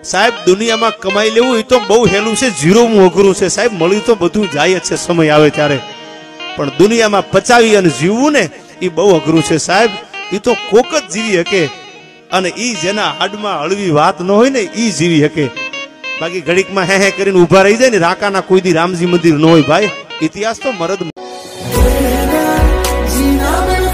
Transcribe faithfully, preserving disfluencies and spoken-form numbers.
સાહેબ દુનિયામાં કમાઈ લેવું એ તો બહુ હેલું છે, જીરો અઘરું છે સાહેબ, મળ્યું તો બધું જાય જ છે સમય આવે ત્યારે, પણ દુનિયામાં પચાવી અને જીવવું ને એ બહુ અઘરું છે સાહેબ. એ તો કોક જ જીવી શકે, અને ઈ જેના હાડમાં હળવી વાત ન હોય ને ઈ જીવી શકે. બાકી ઘડીકમાં હે હે કરીને ઉભા રહી જાય ને રાકાના કોઈ દી રામજી મંદિર ન હોય ભાઈ. ઇતિહાસ તો મરદ